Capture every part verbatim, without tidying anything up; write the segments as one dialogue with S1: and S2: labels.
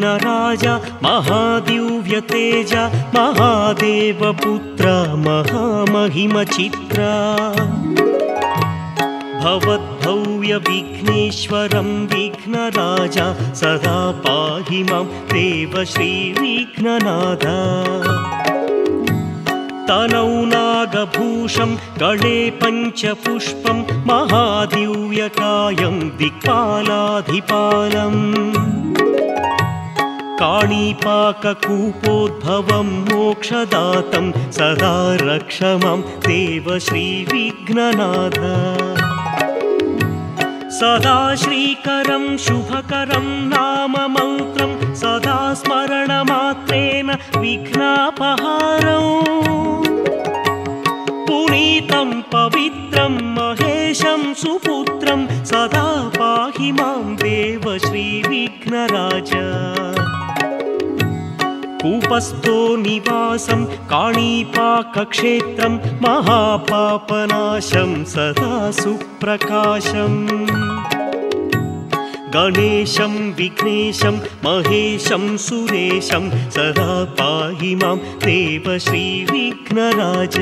S1: विघ्नराजा महादिव्यतेज महादेवपुत्र महामहिमचित्रा भवद्भव्यविघ्नेश्वरं विघ्नराजा सदा पाहि मां देव श्रीविघ्ननाथ तनौ नागभूषं गले पञ्चपुष्पं महादिव्यकायं दिक्पालाधिपालम् काणिपाककूपोद्भवं मोक्षदातं सदा रक्ष मां देव श्रीविघ्ननाथ सदा श्रीकरं शुभकरं नाम मन्त्रं सदा स्मरणमात्रेण विघ्नापहारम् पुनीतं पवित्रं महेशं सुपुत्रं सदा पाहि मां देव श्रीविघ्नराज कूपस्थो निवासं काणिपाकक्षेत्रं महापापनाशं सदा सुप्रकाशम् गणेशं विघ्नेशं महेशं सुरेशं सदा पाहि मां देव श्रीविघ्नराज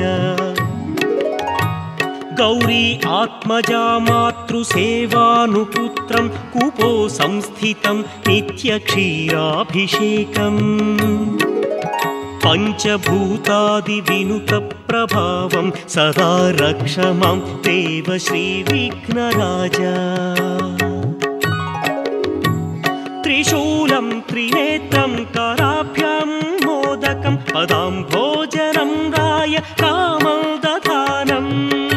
S1: गौरी आत्मजा मातृसेवानुपुत्रं कूपो संस्थितं नित्यक्षीराभिषेकम् पञ्चभूतादिविनुतप्रभावं सदा रक्ष मां देव श्रीविघ्नराज त्रिशूलं त्रिनेत्रं कराभ्यां मोदकं पदाम्भोजनं राय कामोदधानम्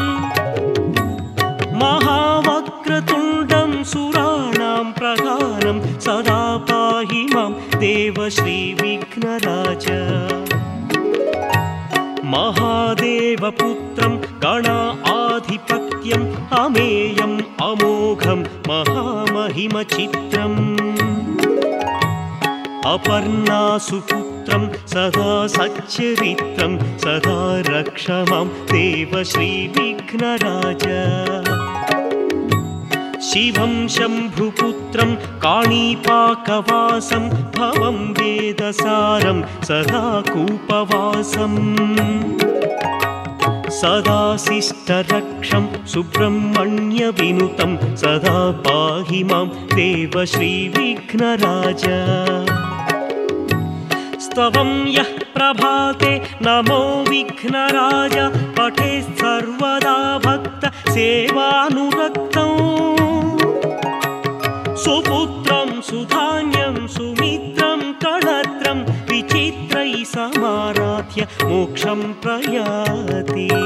S1: महावक्रतुण्डं सुराणां प्रधानं सदा पाहि मां देव श्रीविघ्नराज महादेवपुत्रं गणाधिपत्यम् अमेयम् अमोघं महामहिमचित्रम् अपर्णासुपुत्रं सदा सच्चरित्रं सदा रक्ष मां देव श्रीविघ्नराज शिवं शम्भुपुत्रं काणिपाकवासं भवं वेदसारं सदा कूपवासम् सदा शिष्टरक्षं सुब्रह्मण्यविनुतं सदा पाहि मां देव श्रीविघ्नराज स्तवं यः प्रभाते नमो विघ्नराज पठेत् सर्वदा भक्त सेवानुरक्तं सुपुत्रं सुधान्यं सुमित्रं कळत्रं विचित्रैः समाराध्य मोक्षं प्रयाति।